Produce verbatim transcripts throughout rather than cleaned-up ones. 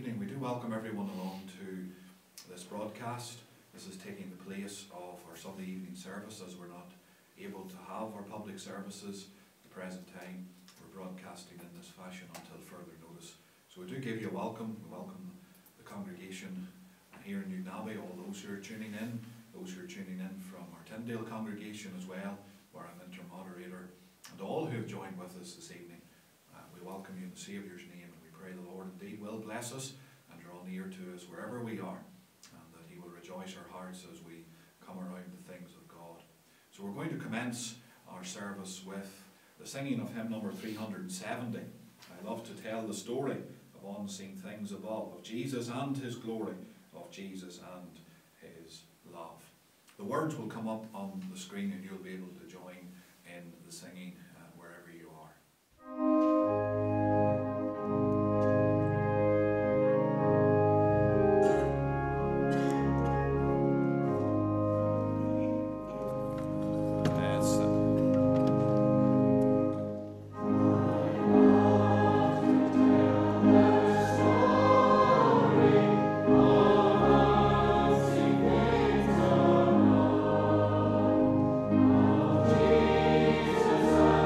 evening. We do welcome everyone along to this broadcast. This is taking the place of our Sunday evening service, as we're not able to have our public services at the present time. We're broadcasting in this fashion until further notice. So we do give you a welcome. We welcome the congregation here in Newnabbey, all those who are tuning in, those who are tuning in from our Tyndale congregation as well, where I'm inter-moderator, and all who have joined with us this evening. Uh, we welcome you in the Saviour's name, and we pray the Lord indeed will bless us and draw near to us wherever we are, and that He will rejoice our hearts as we come around the things of God. So we're going to commence our service with the singing of hymn number three hundred seventy. I love to tell the story of unseen things above, of Jesus and His glory, of Jesus and His love. The words will come up on the screen and you'll be able to join in the singing uh, wherever you are. Jesus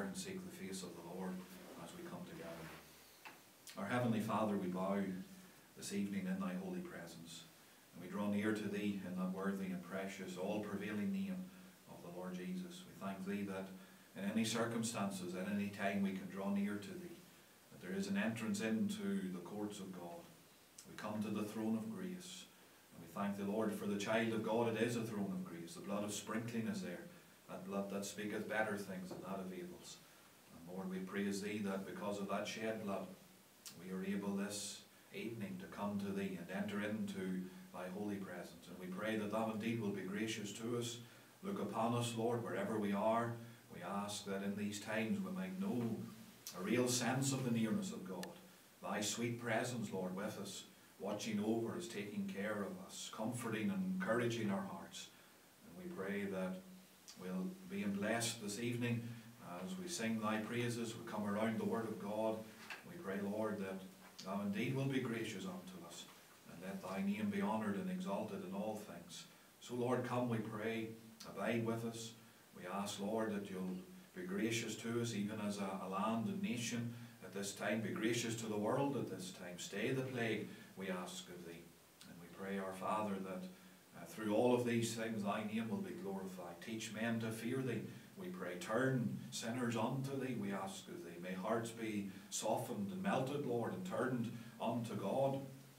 and seek the face of the Lord as we come together. Our Heavenly Father, we bow this evening in thy holy presence, and we draw near to thee in that worthy and precious, all-prevailing name of the Lord Jesus. We thank thee that in any circumstances, at any time, we can draw near to thee, that there is an entrance into the courts of God. We come to the throne of grace, and we thank the Lord for the child of God. It is a throne of grace. The blood of sprinkling is there, that blood that speaketh better things than that of Abel's. And Lord, we praise thee that because of that shed blood, we are able this evening to come to thee and enter into thy holy presence. And we pray that thou indeed will be gracious to us. Look upon us, Lord, wherever we are. We ask that in these times we might know a real sense of the nearness of God. Thy sweet presence, Lord, with us, watching over us, taking care of us, comforting and encouraging our hearts. And we pray that we'll be blessed this evening as we sing thy praises, we come around the word of God. We pray, Lord, that thou indeed will be gracious unto us, and let thy name be honoured and exalted in all things. So, Lord, come, we pray, abide with us. We ask, Lord, that you'll be gracious to us, even as a, a land and nation at this time. Be gracious to the world at this time. Stay the plague, we ask of thee. And we pray, our Father, that uh, through all of these things thy name will be glorified. Teach men to fear thee, we pray. Turn sinners unto thee, we ask of thee. May hearts be softened and melted, Lord, and turned unto God.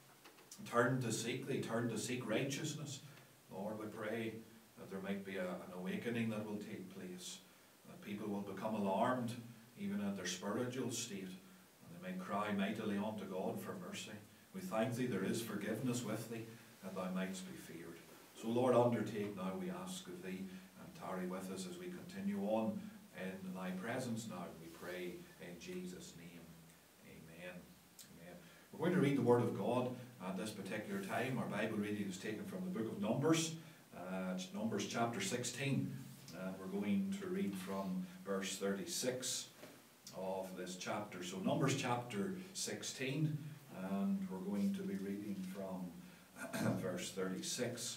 Turn to seek thee, turn to seek righteousness. Lord, we pray that there might be a, an awakening that will take place, that people will become alarmed even at their spiritual state, and they may cry mightily unto God for mercy. We thank thee there is forgiveness with thee, that thou mightst be feared. So, Lord, undertake now, we ask of thee, and tarry with us as we continue on in thy presence now, we pray in Jesus' name. Amen. Amen. We're going to read the Word of God at this particular time. Our Bible reading is taken from the book of Numbers. Uh, it's Numbers chapter sixteen. Uh, we're going to read from verse thirty-six of this chapter. So Numbers chapter sixteen, and we're going to be reading from verse thirty-six.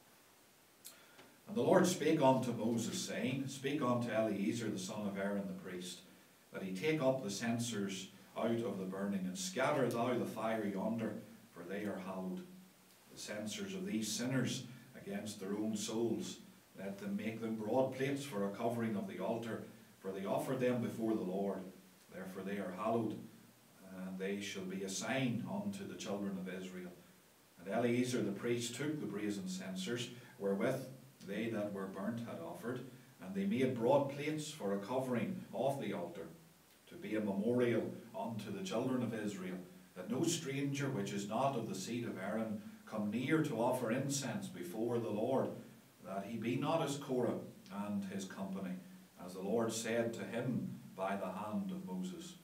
And the Lord spake unto Moses, saying, Speak unto Eleazar the son of Aaron the priest, that he take up the censers out of the burning, and scatter thou the fire yonder, for they are hallowed. The censers of these sinners against their own souls, let them make them broad plates for a covering of the altar, for they offer them before the Lord. Therefore they are hallowed, and they shall be a sign unto the children of Israel. And Eleazar the priest took the brazen censers, wherewith they that were burnt had offered, and they made broad plates for a covering of the altar, to be a memorial unto the children of Israel, that no stranger which is not of the seed of Aaron come near to offer incense before the Lord, that he be not as Korah and his company, as the Lord said to him by the hand of Moses.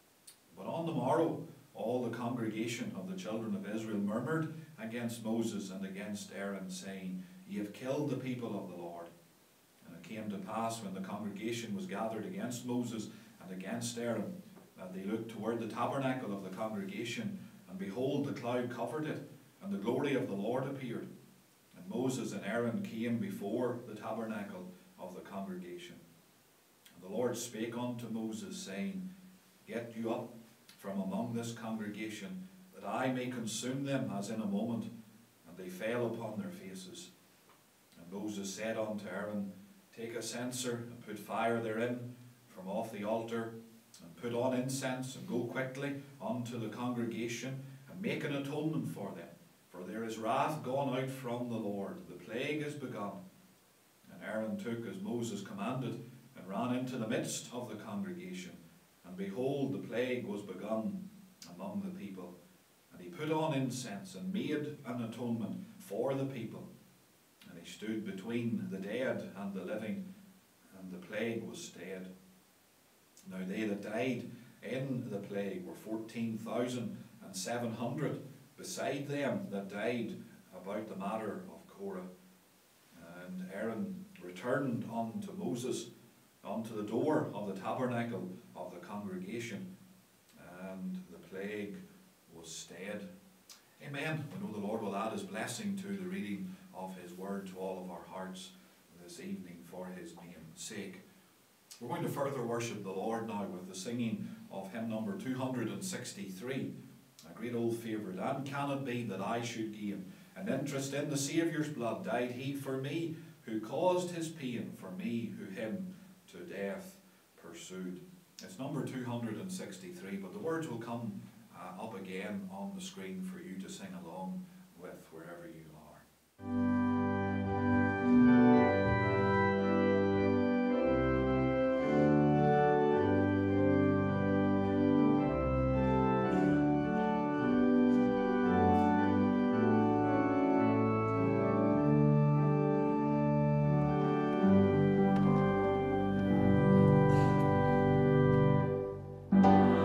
But on the morrow all the congregation of the children of Israel murmured against Moses and against Aaron, saying, Ye have killed the people of the Lord. And it came to pass, when the congregation was gathered against Moses and against Aaron, that they looked toward the tabernacle of the congregation, and behold, the cloud covered it, and the glory of the Lord appeared. And Moses and Aaron came before the tabernacle of the congregation. And the Lord spake unto Moses, saying, Get you up from among this congregation, that I may consume them as in a moment. And they fell upon their faces. And Moses said unto Aaron, Take a censer, and put fire therein from off the altar, and put on incense, and go quickly unto the congregation, and make an atonement for them. For there is wrath gone out from the Lord, the plague is begun. And Aaron took as Moses commanded, and ran into the midst of the congregation. And behold, the plague was begun among the people. And he put on incense, and made an atonement for the people. And he stood between the dead and the living, and the plague was stayed. Now they that died in the plague were fourteen thousand and seven hundred, beside them that died about the matter of Korah. And Aaron returned unto Moses unto the door of the tabernacle of the congregation, and the plague was stayed. Amen. We know the Lord will add his blessing to the reading of his word to all of our hearts this evening for his name's sake. We're going to further worship the Lord now with the singing of hymn number two hundred sixty-three, a great old favourite. And can it be that I should gain an interest in the Saviour's blood? Died he for me, who caused his pain, for me, who him to death pursued. It's number two hundred sixty-three, but the words will come uh, up again on the screen for you to sing along with wherever you are.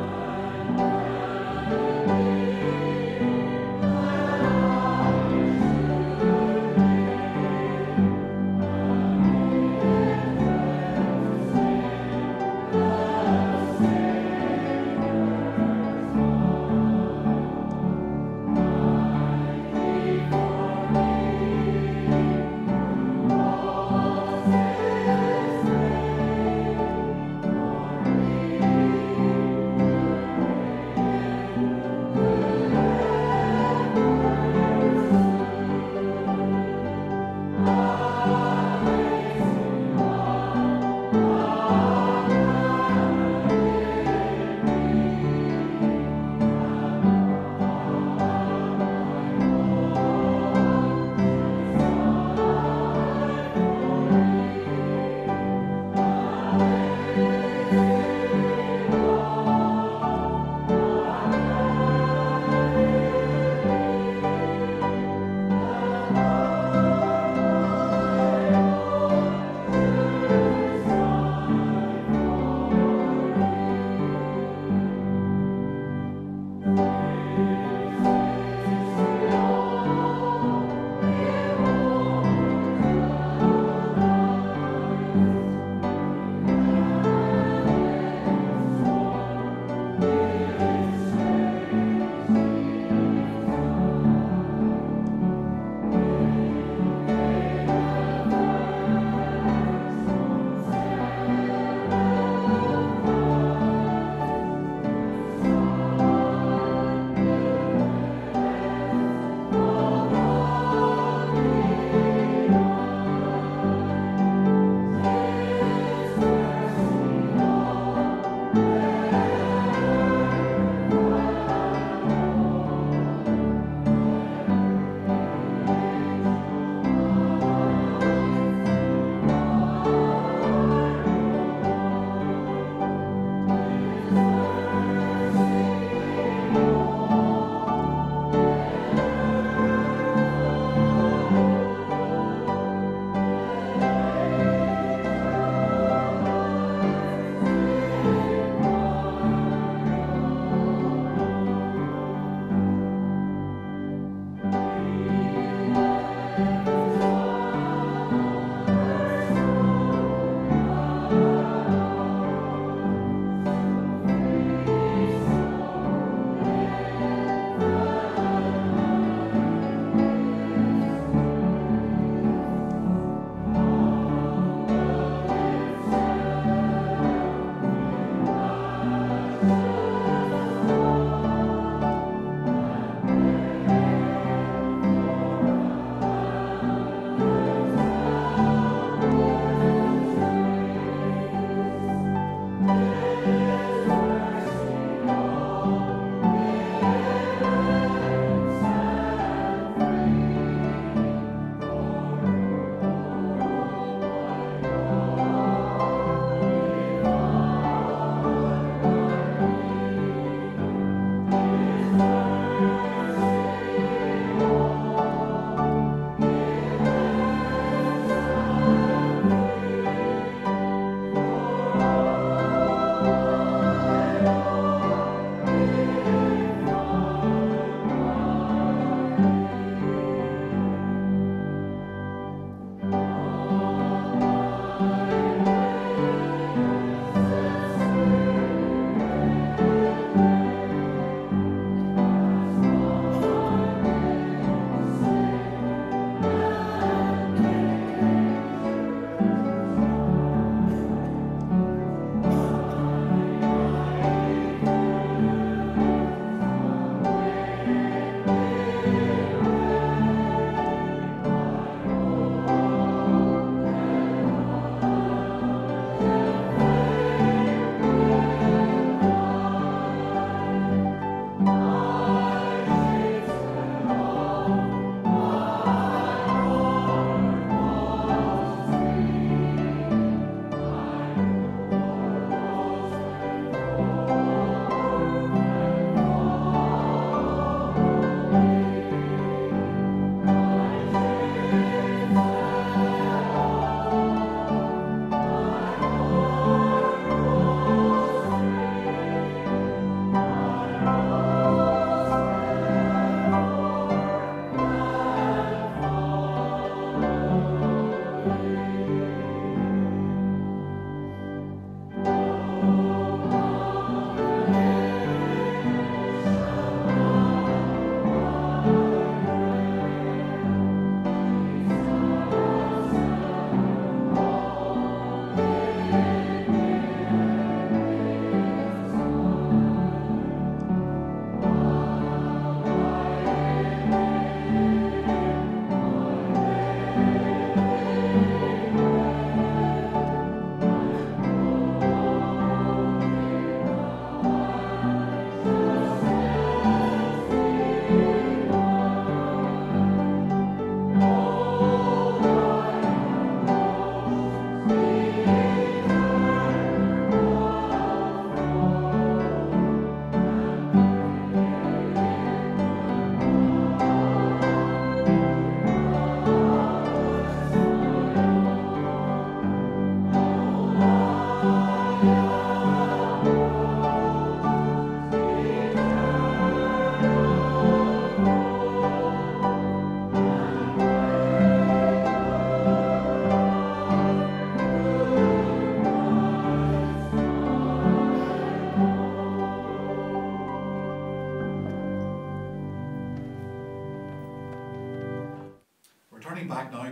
Thank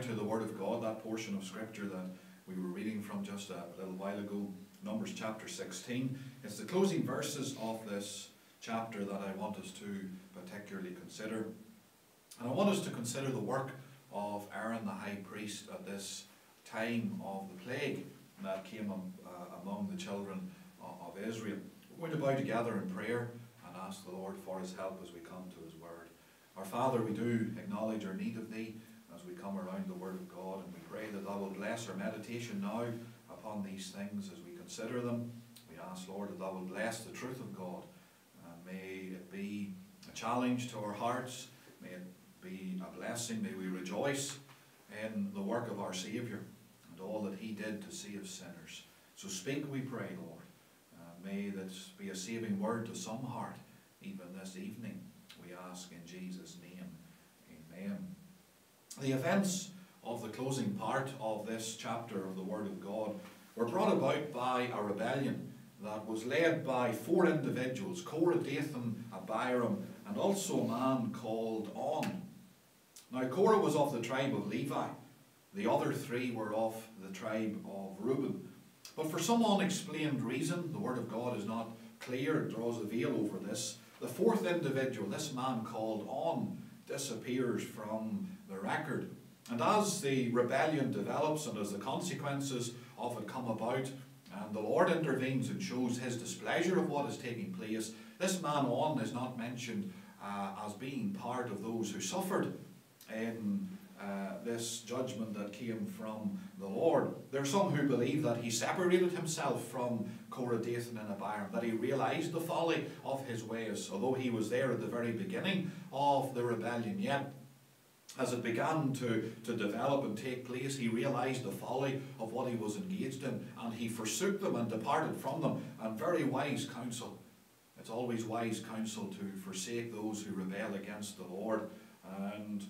to the Word of God, that portion of Scripture that we were reading from just a little while ago, Numbers chapter sixteen. It's the closing verses of this chapter that I want us to particularly consider. And I want us to consider the work of Aaron the high priest at this time of the plague that came uh, among the children of Israel. We're going to bow together in prayer and ask the Lord for his help as we come to his word. Our Father, we do acknowledge our need of thee as we come around the word of God, and we pray that thou will bless our meditation now upon these things as we consider them. We ask, Lord, that thou will bless the truth of God, and may it be a challenge to our hearts, may it be a blessing, may we rejoice in the work of our Saviour and all that he did to save sinners. So speak, we pray, Lord. Uh, may this be a saving word to some heart, even this evening, we ask in Jesus' name. Amen. The events of the closing part of this chapter of the Word of God were brought about by a rebellion that was led by four individuals, Korah, Dathan, Abiram, and also a man called On. Now Korah was of the tribe of Levi. The other three were of the tribe of Reuben. But for some unexplained reason, the Word of God is not clear, it draws a veil over this. The fourth individual, this man called On, disappears from the record. And as the rebellion develops and as the consequences of it come about, and the Lord intervenes and shows his displeasure of what is taking place, this man On is not mentioned uh, as being part of those who suffered in uh, this judgment that came from the Lord. There are some who believe that he separated himself from Korah, Dathan and Abiram, that he realized the folly of his ways, although he was there at the very beginning of the rebellion. Yet as it began to, to develop and take place, he realized the folly of what he was engaged in, and he forsook them and departed from them. And very wise counsel. It's always wise counsel to forsake those who rebel against the Lord and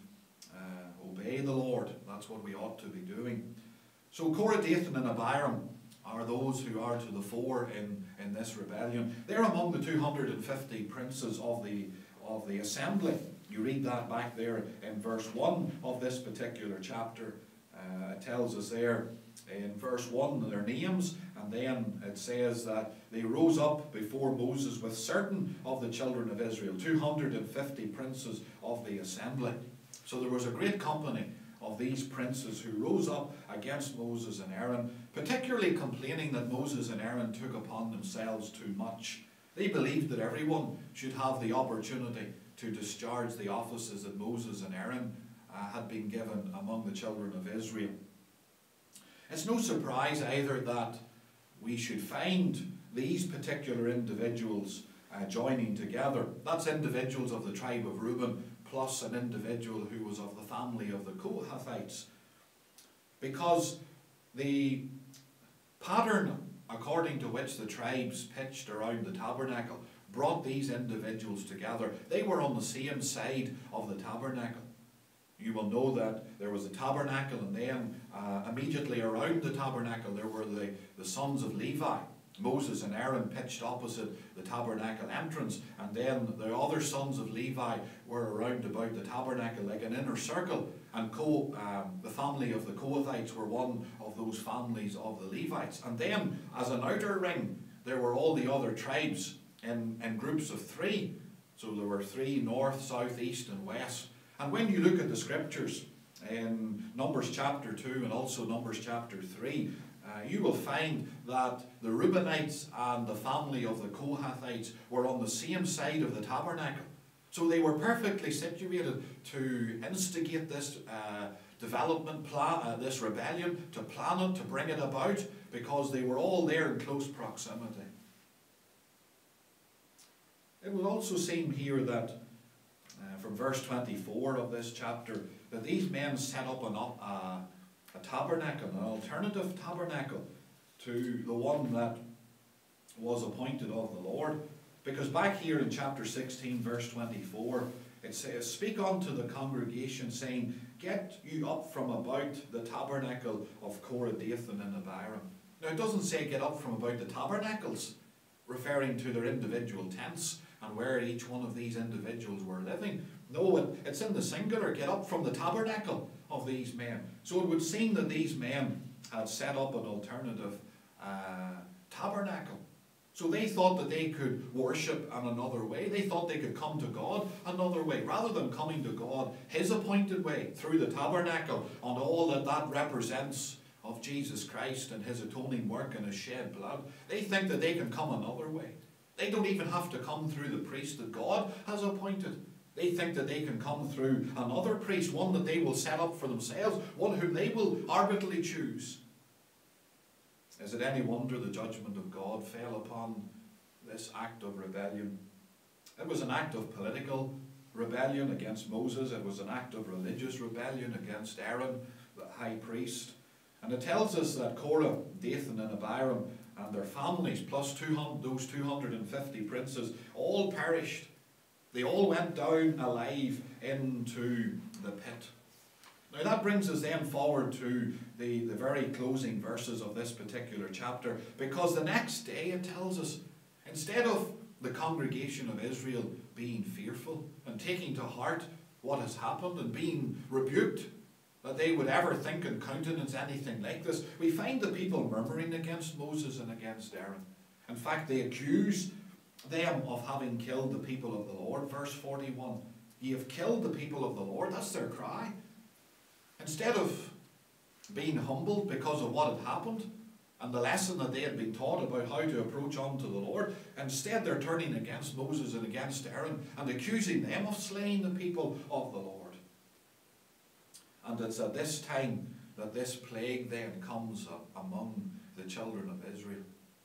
uh, obey the Lord. That's what we ought to be doing. So Korah, Dathan and Abiram are those who are to the fore in, in this rebellion. They're among the two hundred fifty princes of the, of the assembly. You read that back there in verse one of this particular chapter. Uh, it tells us there in verse one their names, and then it says that they rose up before Moses with certain of the children of Israel, two hundred fifty princes of the assembly. So there was a great company of these princes who rose up against Moses and Aaron, particularly complaining that Moses and Aaron took upon themselves too much. They believed that everyone should have the opportunity to discharge the offices that Moses and Aaron uh, had been given among the children of Israel. It's no surprise either that we should find these particular individuals uh, joining together. That's individuals of the tribe of Reuben, plus an individual who was of the family of the Kohathites. Because the pattern according to which the tribes pitched around the tabernacle brought these individuals together. They were on the same side of the tabernacle. You will know that there was a tabernacle, and then uh, immediately around the tabernacle there were the, the sons of Levi. Moses and Aaron pitched opposite the tabernacle entrance, and then the other sons of Levi were around about the tabernacle like an inner circle, and Co, um, the family of the Kohathites were one of those families of the Levites. And then as an outer ring there were all the other tribes in, in groups of three. So there were three, north, south, east and west. And when you look at the scriptures in Numbers chapter two and also Numbers chapter three, Uh, you will find that the Reubenites and the family of the Kohathites were on the same side of the tabernacle. So they were perfectly situated to instigate this uh, development plan, uh, this rebellion, to plan it, to bring it about, because they were all there in close proximity. It would also seem here that, uh, from verse twenty-four of this chapter, that these men set up an uh, a tabernacle, an alternative tabernacle to the one that was appointed of the Lord. Because back here in chapter sixteen, verse twenty-four, it says, "Speak unto the congregation, saying, Get you up from about the tabernacle of Korah, Dathan, and Abiram." Now it doesn't say get up from about the tabernacles, referring to their individual tents and where each one of these individuals were living. No, it, it's in the singular, get up from the tabernacle of these men. So it would seem that these men had set up an alternative uh, tabernacle. So they thought that they could worship in another way. They thought they could come to God another way. Rather than coming to God His appointed way through the tabernacle and all that that represents of Jesus Christ and His atoning work and His shed blood, they think that they can come another way. They don't even have to come through the priest that God has appointed. They think that they can come through another priest, one that they will set up for themselves, one whom they will arbitrarily choose. Is it any wonder the judgment of God fell upon this act of rebellion? It was an act of political rebellion against Moses. It was an act of religious rebellion against Aaron, the high priest. And it tells us that Korah, Dathan and Abiram and their families, plus two hundred, those two hundred fifty princes, all perished. They all went down alive into the pit. Now that brings us then forward to the, the very closing verses of this particular chapter, because the next day it tells us, instead of the congregation of Israel being fearful and taking to heart what has happened and being rebuked, that they would ever think and countenance anything like this, we find the people murmuring against Moses and against Aaron. In fact, they accuse them of having killed the people of the Lord. Verse forty-one, ye have killed the people of the Lord. That's their cry. Instead of being humbled because of what had happened and the lesson that they had been taught about how to approach unto the Lord, instead they're turning against Moses and against Aaron and accusing them of slaying the people of the Lord. And it's at this time that this plague then comes among the children of Israel.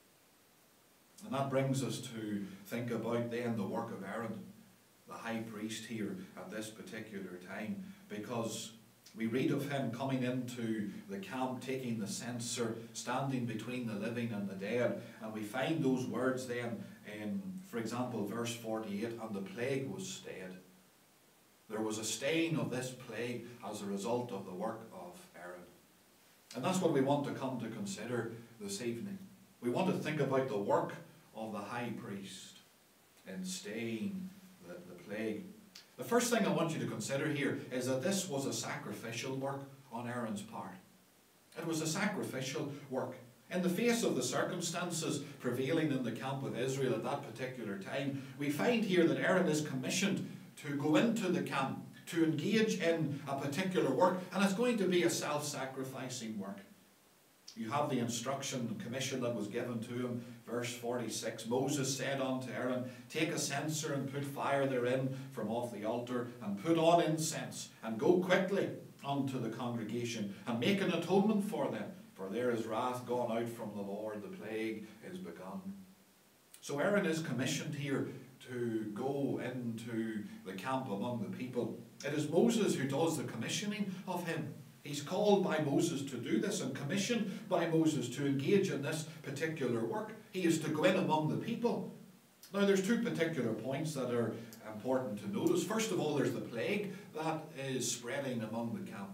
And that brings us to think about then the work of Aaron, the high priest here at this particular time, because we read of him coming into the camp, taking the censer, standing between the living and the dead, and we find those words then in, for example, verse forty-eight, and the plague was stayed. There was a staying of this plague as a result of the work of Aaron. And that's what we want to come to consider this evening. We want to think about the work of the high priest in staying the, the plague. The first thing I want you to consider here is that this was a sacrificial work on Aaron's part. It was a sacrificial work. In the face of the circumstances prevailing in the camp of Israel at that particular time, we find here that Aaron is commissioned to go into the camp, to engage in a particular work, and it's going to be a self-sacrificing work. You have the instruction and commission that was given to him, verse forty-six. Moses said unto Aaron, take a censer and put fire therein from off the altar, and put on incense, and go quickly unto the congregation, and make an atonement for them, for there is wrath gone out from the Lord, the plague is begun. So Aaron is commissioned here to go into the camp among the people. It is Moses who does the commissioning of him. He's called by Moses to do this and commissioned by Moses to engage in this particular work. He is to go in among the people. Now there's two particular points that are important to notice. First of all, there's the plague that is spreading among the camp.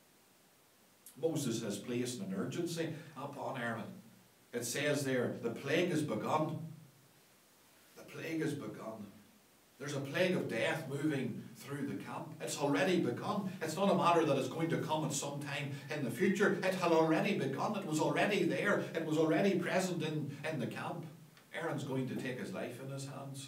Moses has placed an urgency upon Aaron. It says there, the plague is begun. The plague is begun. There's a plague of death moving through the camp. It's already begun. It's not a matter that is going to come at some time in the future. It had already begun. It was already there. It was already present in, in the camp. Aaron's going to take his life in his hands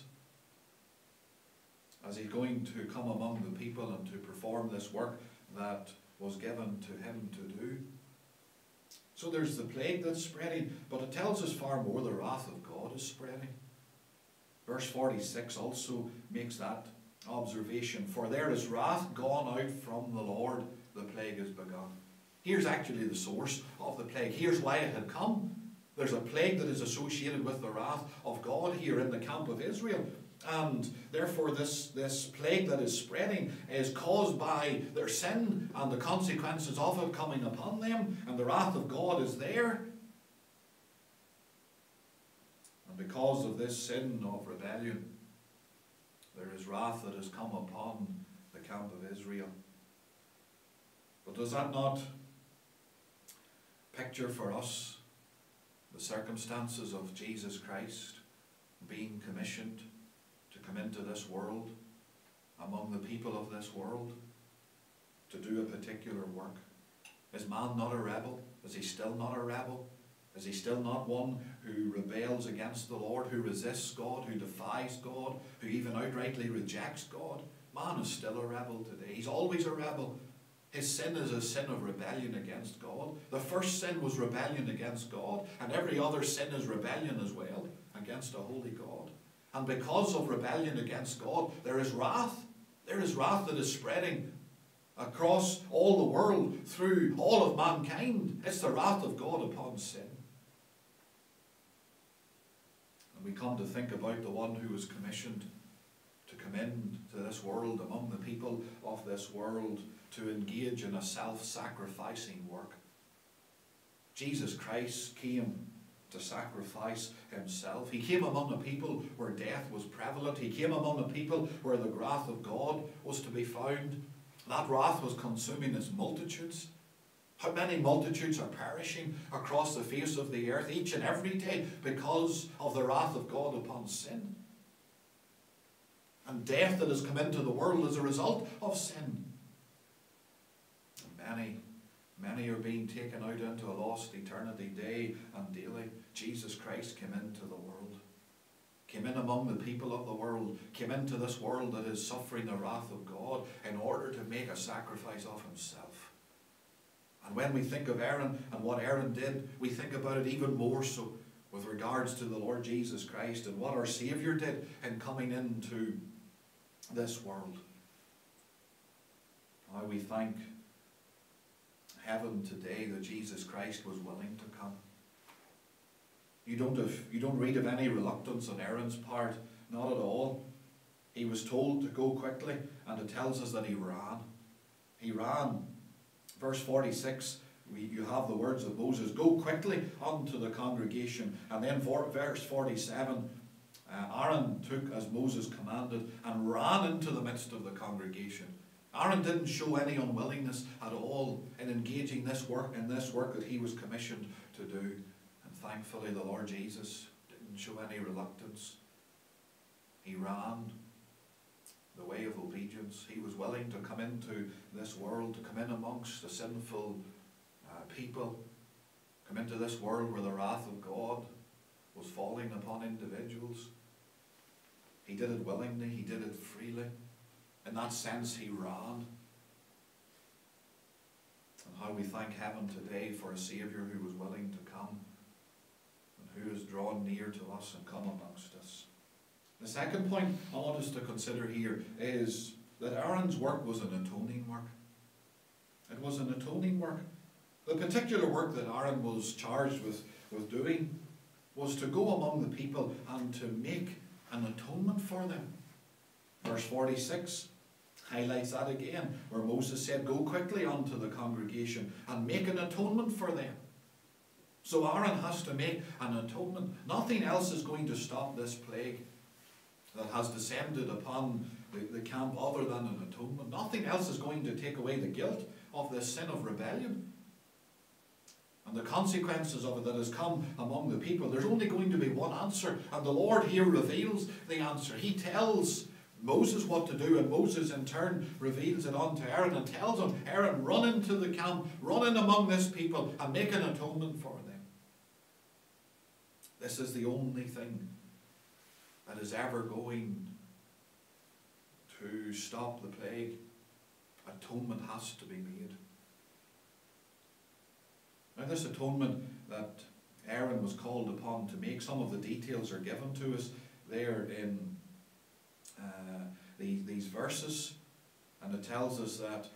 as he's going to come among the people and to perform this work that was given to him to do. So there's the plague that's spreading, but it tells us far more. The wrath of God is spreading. Verse forty-six also makes that observation. For there is wrath gone out from the Lord, the plague is begun. Here's actually the source of the plague. Here's why it had come. There's a plague that is associated with the wrath of God here in the camp of Israel. And therefore this, this plague that is spreading is caused by their sin and the consequences of it coming upon them. And the wrath of God is there. And because of this sin of rebellion, there is wrath that has come upon the camp of Israel. But does that not picture for us the circumstances of Jesus Christ being commissioned to come into this world, among the people of this world? to do a particular work? Is man not a rebel? Is he still not a rebel? Is he still not one who rebels against the Lord, who resists God, who defies God, who even outrightly rejects God? Man is still a rebel today. He's always a rebel. His sin is a sin of rebellion against God. The first sin was rebellion against God, and every other sin is rebellion as well against a holy God. And because of rebellion against God, there is wrath. There is wrath that is spreading across all the world, through all of mankind. It's the wrath of God upon sin. And we come to think about the one who was commissioned to come into this world, among the people of this world, to engage in a self-sacrificing work. Jesus Christ came to sacrifice himself. He came among a people where death was prevalent. He came among a people where the wrath of God was to be found. That wrath was consuming its multitudes. How many multitudes are perishing across the face of the earth each and every day because of the wrath of God upon sin? And death that has come into the world as a result of sin. And many, many are being taken out into a lost eternity day and daily. Jesus Christ came into the world. Came in among the people of the world, came into this world that is suffering the wrath of God in order to make a sacrifice of himself. And when we think of Aaron and what Aaron did, we think about it even more so with regards to the Lord Jesus Christ and what our Saviour did in coming into this world. How we thank heaven today that Jesus Christ was willing to come. You don't, have, you don't read of any reluctance on Aaron's part, not at all. He was told to go quickly, and it tells us that he ran. He ran. Verse forty-six, we, you have the words of Moses, go quickly unto the congregation. And then for, verse forty-seven, uh, Aaron took as Moses commanded and ran into the midst of the congregation. Aaron didn't show any unwillingness at all in engaging this work, in this work that he was commissioned to do. Thankfully, the Lord Jesus didn't show any reluctance. He ran the way of obedience. He was willing to come into this world, to come in amongst the sinful uh, people, come into this world where the wrath of God was falling upon individuals. He did it willingly. He did it freely. In that sense, he ran. And how we thank heaven today for a Saviour who was willing to come, who has drawn near to us and come amongst us. The second point I want us to consider here is that Aaron's work was an atoning work. It was an atoning work. The particular work that Aaron was charged with, with doing was to go among the people and to make an atonement for them. Verse forty-six highlights that again, where Moses said, go quickly unto the congregation and make an atonement for them. So Aaron has to make an atonement. Nothing else is going to stop this plague that has descended upon the, the camp other than an atonement. Nothing else is going to take away the guilt of this sin of rebellion and the consequences of it that has come among the people. There's only going to be one answer, and the Lord here reveals the answer. He tells Moses what to do, and Moses in turn reveals it unto Aaron and tells him, Aaron, run into the camp, run in among this people and make an atonement for them. This is the only thing that is ever going to stop the plague. Atonement has to be made. Now this atonement that Aaron was called upon to make, some of the details are given to us there in uh, the, these verses, and it tells us that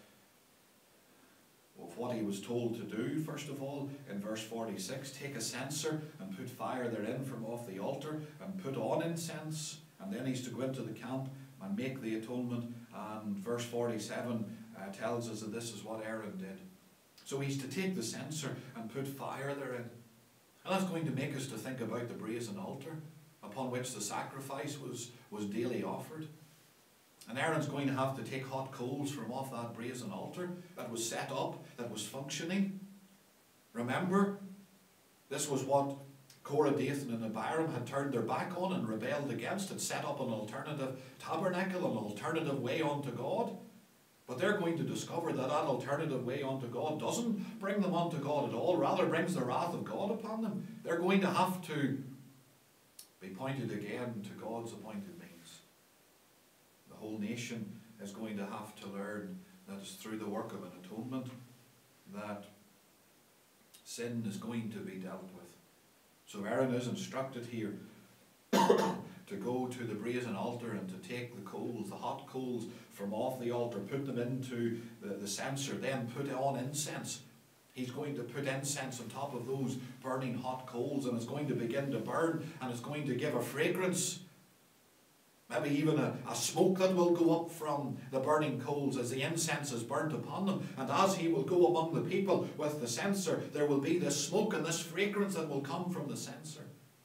of what he was told to do. First of all, in verse forty-six, take a censer and put fire therein from off the altar and put on incense, and then he's to go into the camp and make the atonement. And verse forty-seven uh, tells us that this is what Aaron did. So he's to take the censer and put fire therein. And that's going to make us to think about the brazen altar upon which the sacrifice was, was daily offered. And Aaron's going to have to take hot coals from off that brazen altar that was set up, that was functioning. Remember, this was what Korah, Dathan and Abiram had turned their back on and rebelled against, had set up an alternative tabernacle, an alternative way unto God. But they're going to discover that that alternative way unto God doesn't bring them unto God at all, rather brings the wrath of God upon them. They're going to have to be pointed again to God's appointed means. The whole nation is going to have to learn that it's through the work of an atonement that sin is going to be dealt with. So Aaron is instructed here to go to the brazen altar and to take the coals, the hot coals from off the altar, put them into the, the censer, then put on incense. He's going to put incense on top of those burning hot coals, and it's going to begin to burn, and it's going to give a fragrance, maybe even a, a smoke that will go up from the burning coals as the incense is burnt upon them. And as he will go among the people with the censer, there will be this smoke and this fragrance that will come from the censer.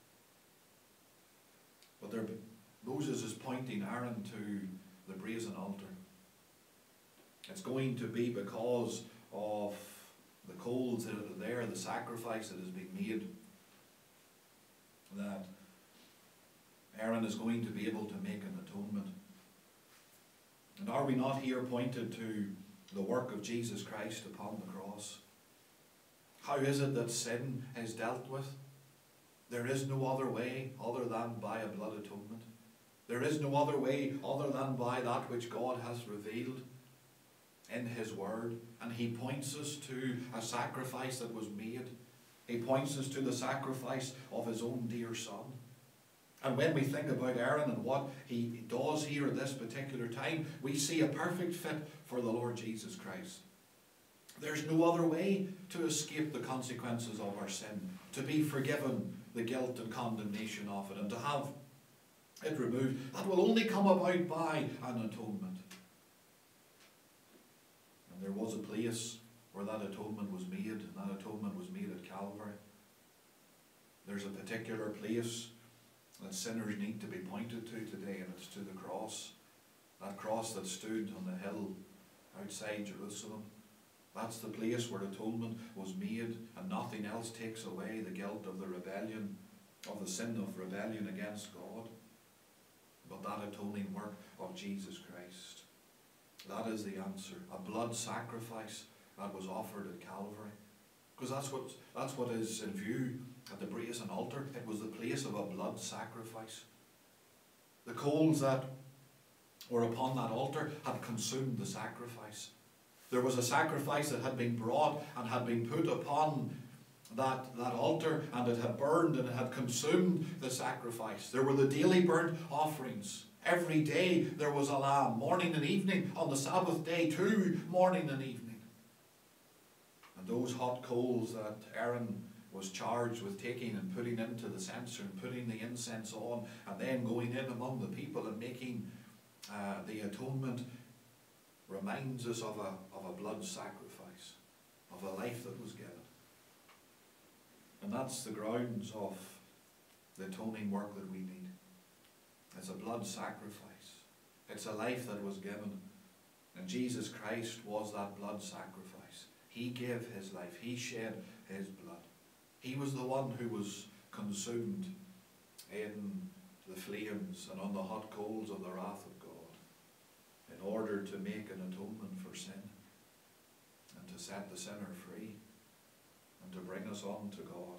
But there, Moses is pointing Aaron to the brazen altar. It's going to be because of the coals that are there, the sacrifice that has been made, that Aaron is going to be able to make an atonement. And are we not here pointed to the work of Jesus Christ upon the cross? How is it that sin is dealt with? There is no other way other than by a blood atonement. There is no other way other than by that which God has revealed in his word. And he points us to a sacrifice that was made. He points us to the sacrifice of his own dear son. And when we think about Aaron and what he does here at this particular time, we see a perfect fit for the Lord Jesus Christ. There's no other way to escape the consequences of our sin, to be forgiven the guilt and condemnation of it, and to have it removed. That will only come about by an atonement. And there was a place where that atonement was made, and that atonement was made at Calvary. There's a particular place that sinners need to be pointed to today, and it's to the cross. That cross that stood on the hill outside Jerusalem. That's the place where atonement was made, and nothing else takes away the guilt of the rebellion, of the sin of rebellion against God, but that atoning work of Jesus Christ. That is the answer. A blood sacrifice that was offered at Calvary. Because that's what, that's what is in view at the brazen altar. It was the place of a blood sacrifice. The coals that were upon that altar had consumed the sacrifice. There was a sacrifice that had been brought and had been put upon that, that altar, and it had burned and it had consumed the sacrifice. There were the daily burnt offerings. Every day there was a lamb, morning and evening. On the Sabbath day too, morning and evening. And those hot coals that Aaron was charged with taking and putting into the censer and putting the incense on, and then going in among the people and making uh, the atonement, reminds us of a, of a blood sacrifice, of a life that was given. And that's the grounds of the atoning work that we need. It's a blood sacrifice. It's a life that was given. And Jesus Christ was that blood sacrifice. He gave his life. He shed his blood. He was the one who was consumed in the flames and on the hot coals of the wrath of God, in order to make an atonement for sin, and to set the sinner free, and to bring us on to God.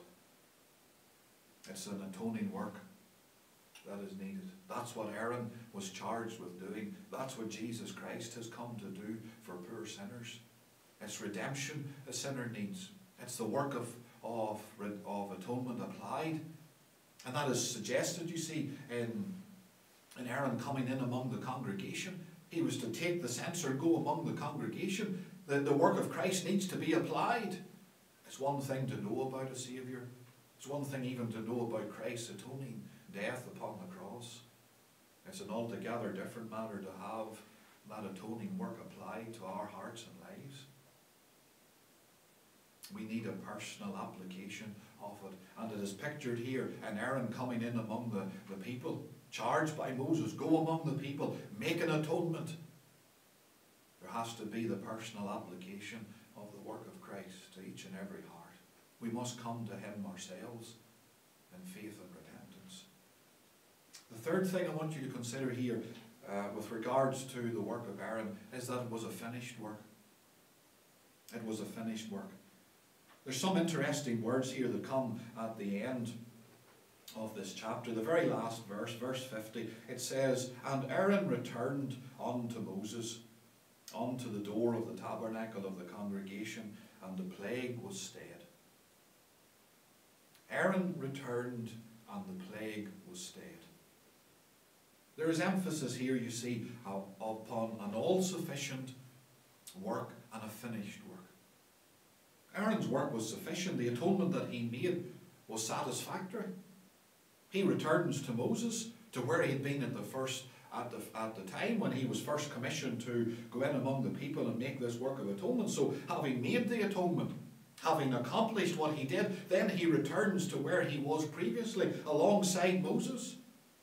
It's an atoning work that is needed. That's what Aaron was charged with doing. That's what Jesus Christ has come to do for poor sinners. It's redemption a sinner needs. It's the work of, of, of atonement applied. And that is suggested, you see, in, in Aaron coming in among the congregation. He was to take the censer and go among the congregation. The, the work of Christ needs to be applied. It's one thing to know about a Saviour. It's one thing even to know about Christ's atoning death upon the cross. It's an altogether different matter to have that atoning work applied to our hearts and lives. We need a personal application of it. And it is pictured here in Aaron coming in among the, the people, charged by Moses, go among the people, make an atonement. There has to be the personal application of the work of Christ to each and every heart. We must come to him ourselves in faith and repentance. The third thing I want you to consider here uh, with regards to the work of Aaron is that it was a finished work. It was a finished work. There's some interesting words here that come at the end of this chapter. The very last verse, verse fifty, it says, "And Aaron returned unto Moses unto the door of the tabernacle of the congregation, and the plague was stayed." Aaron returned and the plague was stayed. There is emphasis here, you see, upon an all-sufficient work and a finished work. Aaron's work was sufficient. The atonement that he made was satisfactory. He returns to Moses, to where he had been at the first at the, at the time when he was first commissioned to go in among the people and make this work of atonement. So having made the atonement, having accomplished what he did, then he returns to where he was previously, alongside Moses.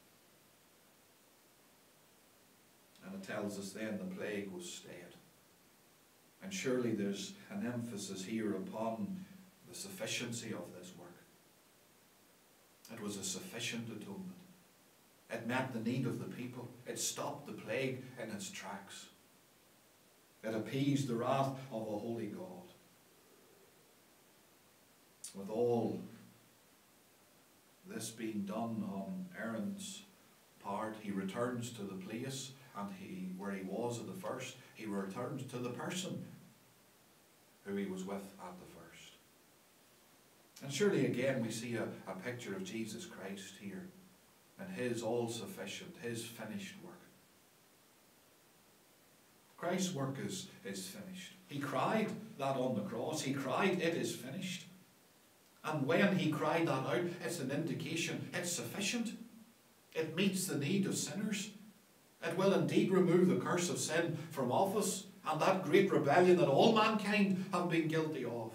And it tells us then the plague was stayed. And surely there's an emphasis here upon the sufficiency of this work. It was a sufficient atonement. It met the need of the people. It stopped the plague in its tracks. It appeased the wrath of a holy God. With all this being done on Aaron's part, he returns to the place and he, where he was at the first. He returns to the person who he was with at the first. And surely again we see a, a picture of Jesus Christ here, and his all-sufficient, his finished work. Christ's work is, is finished. He cried that on the cross. He cried, "It is finished." And when he cried that out, it's an indication it's sufficient. It meets the need of sinners. It will indeed remove the curse of sin from off us, and that great rebellion that all mankind have been guilty of.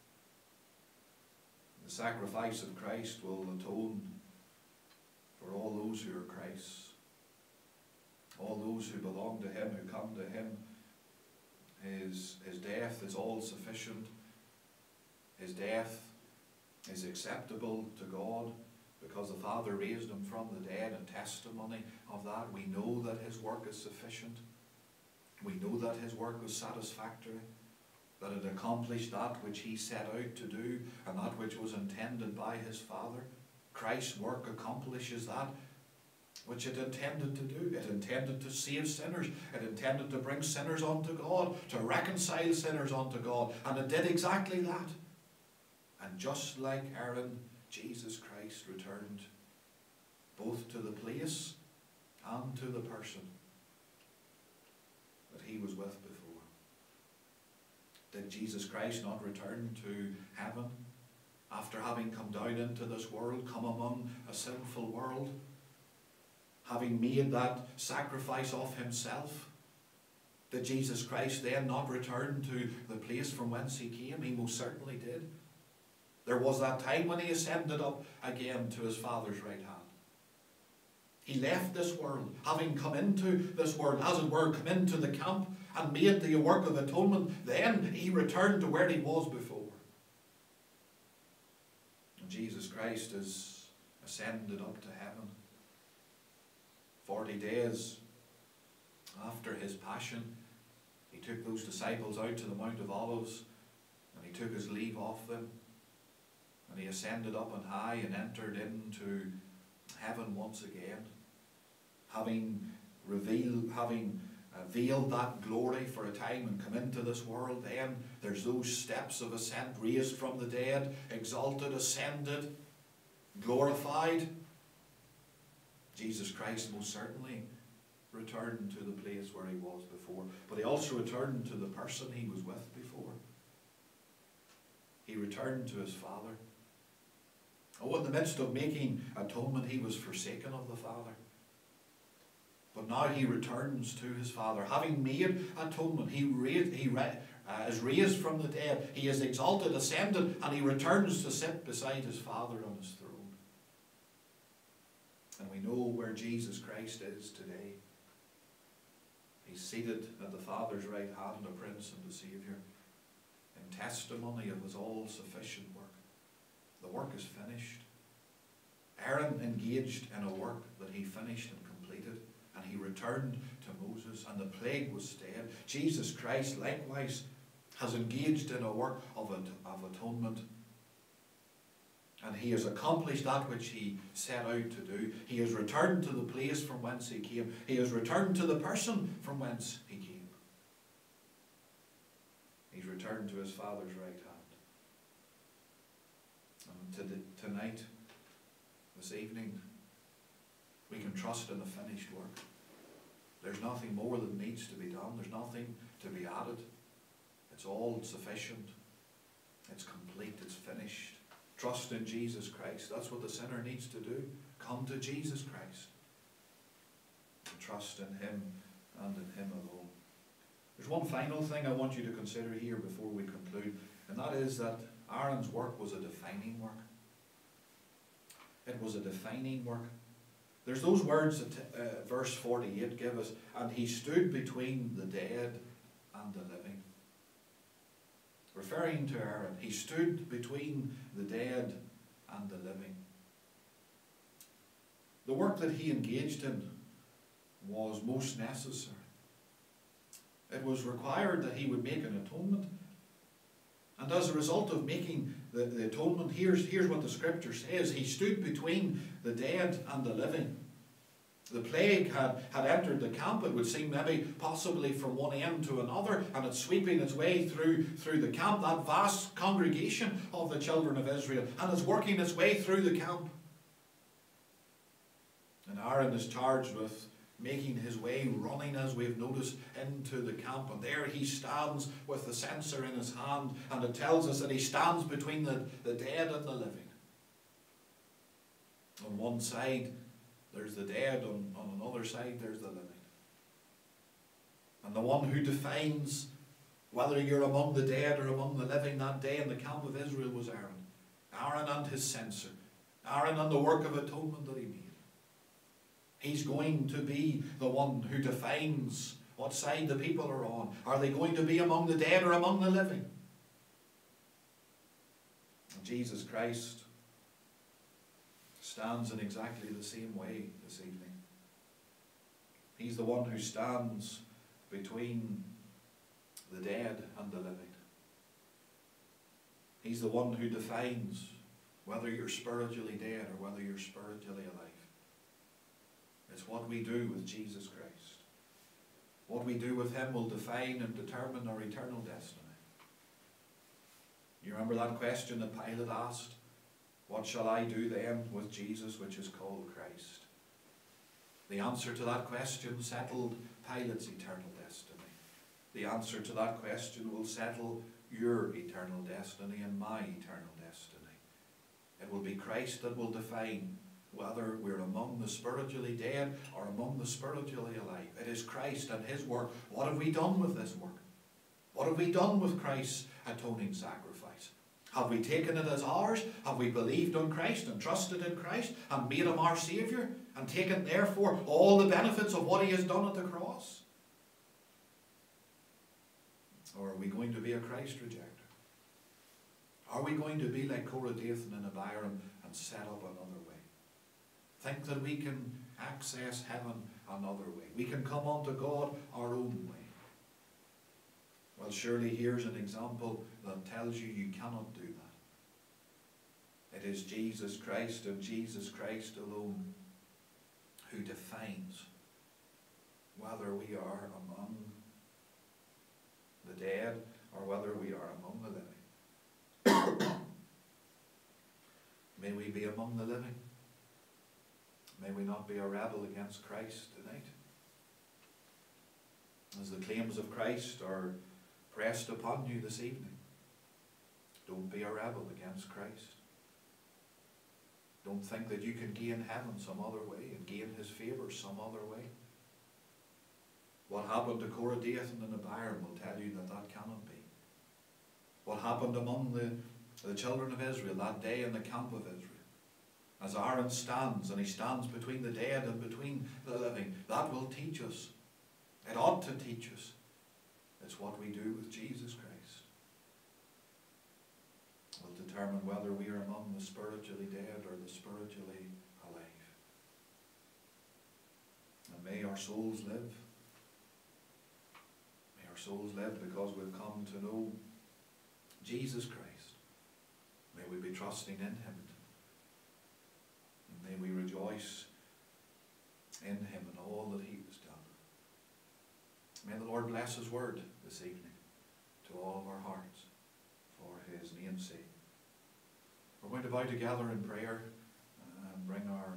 The sacrifice of Christ will atone for all those who are Christ's, all those who belong to him, who come to him. His, his death is all sufficient. His death is acceptable to God because the Father raised him from the dead, and testimony of that. We know that his work is sufficient. We know that his work was satisfactory, that it accomplished that which he set out to do and that which was intended by his Father. Christ's work accomplishes that which it intended to do. It intended to save sinners. It intended to bring sinners unto God, to reconcile sinners unto God. And it did exactly that. And just like Aaron, Jesus Christ returned both to the place and to the person that he was with before. Did Jesus Christ not return to heaven after having come down into this world, come among a sinful world, having made that sacrifice of himself? Did Jesus Christ then not return to the place from whence he came? He most certainly did. There was that time when he ascended up again to his Father's right hand. He left this world, having come into this world, as it were, come into the camp and made the work of atonement. Then he returned to where he was before. And Jesus Christ is ascended up to heaven. Forty days after his passion, he took those disciples out to the Mount of Olives, and he took his leave of them. And he ascended up on high and entered into heaven once again, having revealed, having uh, veiled that glory for a time and come into this world. Then there's those steps of ascent, raised from the dead, exalted, ascended, glorified. Jesus Christ most certainly returned to the place where he was before, but he also returned to the person he was with before. He returned to his Father. Oh, in the midst of making atonement, he was forsaken of the Father. But now he returns to his Father. Having made atonement, he, raised, he uh, is raised from the dead. He is exalted, ascended, and he returns to sit beside his Father on his throne. And we know where Jesus Christ is today. He's seated at the Father's right hand, a Prince and a Saviour, in testimony of his all-sufficient work. The work is finished. Aaron engaged in a work that he finished and completed, and he he returned to Moses and the plague was stayed. Jesus Christ likewise has engaged in a work of, of atonement. And he has accomplished that which he set out to do. He has returned to the place from whence he came. He has returned to the person from whence he came. He's returned to his Father's right hand. And to tonight, this evening, we can trust in the finished work. There's nothing more that needs to be done. There's nothing to be added. It's all sufficient. It's complete. It's finished. Trust in Jesus Christ. That's what the sinner needs to do. Come to Jesus Christ. And trust in him and in him alone. There's one final thing I want you to consider here before we conclude, and that is that Aaron's work was a defining work. It was a defining work. There's those words that uh, verse forty-eight give us, and he stood between the dead and the living. Referring to Aaron, he stood between the dead and the living. The work that he engaged in was most necessary. It was required that he would make an atonement. And as a result of making the, the atonement, here's, here's what the scripture says. He stood between the dead and the living. The plague had, had entered the camp, it would seem maybe possibly from one end to another, and it's sweeping its way through, through the camp, that vast congregation of the children of Israel, and it's working its way through the camp. And Aaron is charged with making his way, running as we've noticed, into the camp, and there he stands with the censer in his hand, and it tells us that he stands between the, the dead and the living. On one side there's the dead, on, on another side there's the living. And the one who defines whether you're among the dead or among the living that day in the camp of Israel was Aaron. Aaron and his censer. Aaron and the work of atonement that he made. He's going to be the one who defines what side the people are on. Are they going to be among the dead or among the living? And Jesus Christ stands in exactly the same way this evening. He's the one who stands between the dead and the living. He's the one who defines whether you're spiritually dead or whether you're spiritually alive. It's what we do with Jesus Christ. What we do with him will define and determine our eternal destiny. You remember that question that Pilate asked? What shall I do then with Jesus, which is called Christ? The answer to that question settled Pilate's eternal destiny. The answer to that question will settle your eternal destiny and my eternal destiny. It will be Christ that will define whether we're among the spiritually dead or among the spiritually alive. It is Christ and his work. What have we done with this work? What have we done with Christ's atoning sacrifice? Have we taken it as ours? Have we believed on Christ and trusted in Christ and made him our Saviour and taken therefore all the benefits of what he has done at the cross? Or are we going to be a Christ rejecter? Are we going to be like Korah, Dathan and Abiram and set up another way? Think that we can access heaven another way. We can come unto God our own way. Well, surely here's an example that tells you you cannot do that. It is Jesus Christ and Jesus Christ alone who defines whether we are among the dead or whether we are among the living. May we be among the living. May we not be a rebel against Christ tonight. As the claims of Christ are pressed upon you this evening, don't be a rebel against Christ. Don't think that you can gain heaven some other way and gain his favour some other way. What happened to Korah, Dathan and Abiram will tell you that that cannot be. What happened among the, the children of Israel that day in the camp of Israel, as Aaron stands, and he stands between the dead and between the living, that will teach us. It ought to teach us. It's what we do with Jesus Christ. It will determine whether we are among the spiritually dead or the spiritually alive. And may our our souls live. May our souls live because we've come to know Jesus Christ. May we be trusting in him. And may we rejoice in him and all that he has done. May the Lord bless his word this evening to all of our hearts for his name's sake. We're going to bow together in prayer and bring our,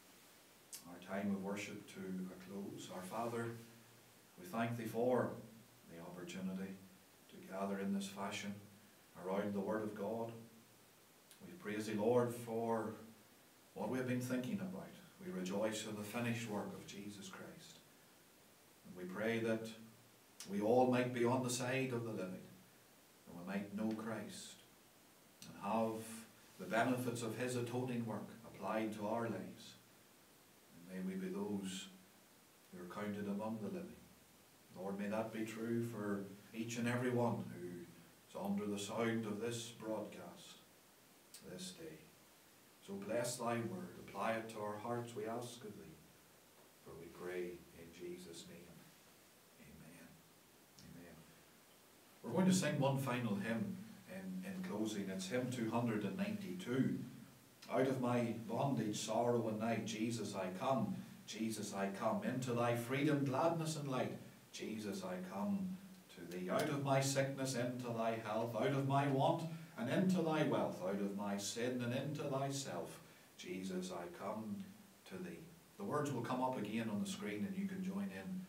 our time of worship to a close. Our Father, we thank thee for the opportunity to gather in this fashion around the Word of God. We praise thee, Lord, for what we have been thinking about. We rejoice in the finished work of Jesus Christ. And we pray that we all might be on the side of the living, and we might know Christ and have the benefits of his atoning work applied to our lives. And may we be those who are counted among the living. Lord, may that be true for each and every one who is under the sound of this broadcast this day. So bless thy word, apply it to our hearts, we ask of thee, for we pray in Jesus' name. Amen. Amen. We're going to sing one final hymn in, in closing. It's hymn two hundred ninety-two. Out of my bondage, sorrow and night, Jesus I come, Jesus I come, into thy freedom, gladness and light, Jesus I come to thee. Out of my sickness, into thy health, out of my want, and into thy wealth, out of my sin and into thyself, Jesus, I come to thee. The words will come up again on the screen and you can join in.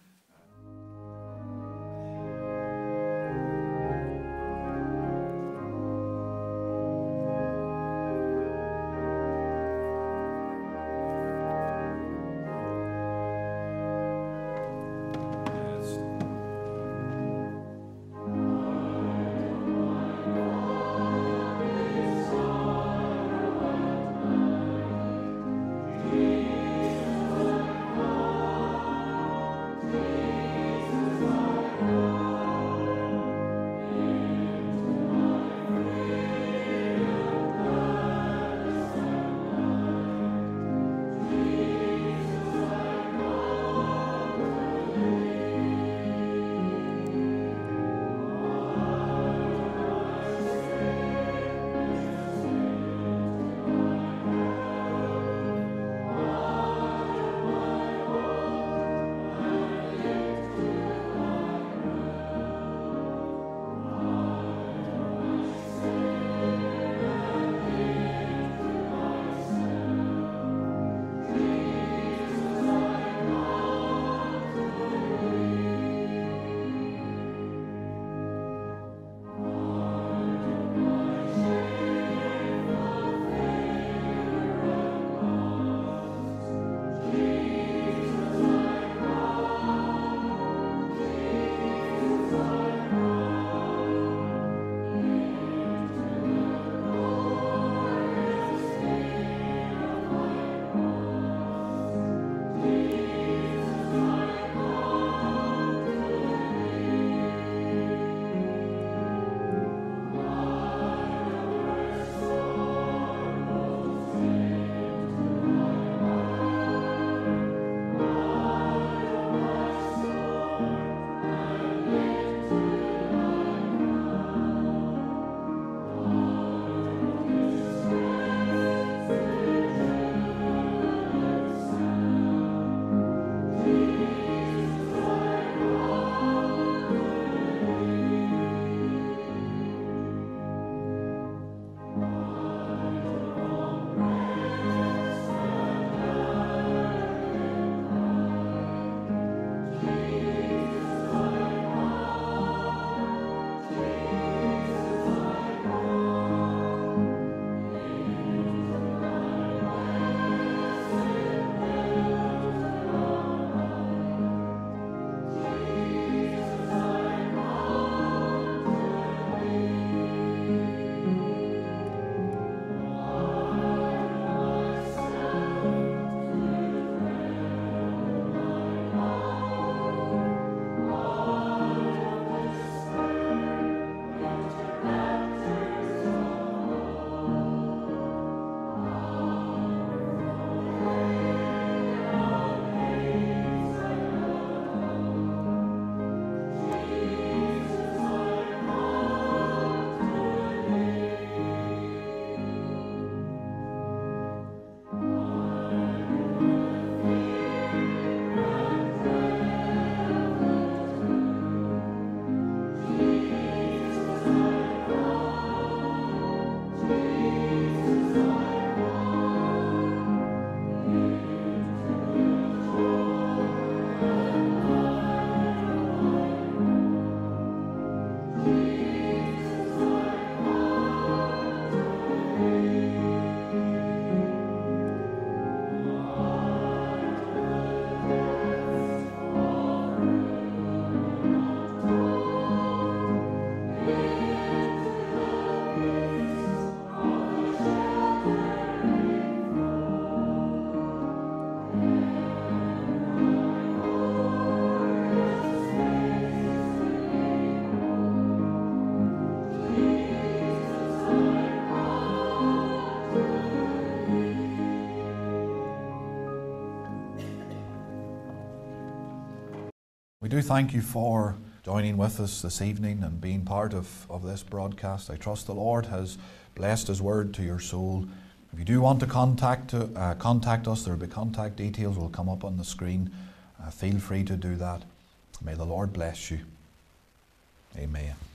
Jesus, We do thank you for joining with us this evening and being part of, of this broadcast. I trust the Lord has blessed His word to your soul. If you do want to contact uh, contact us, there will be contact details will come up on the screen. Uh, feel free to do that. May the Lord bless you. Amen.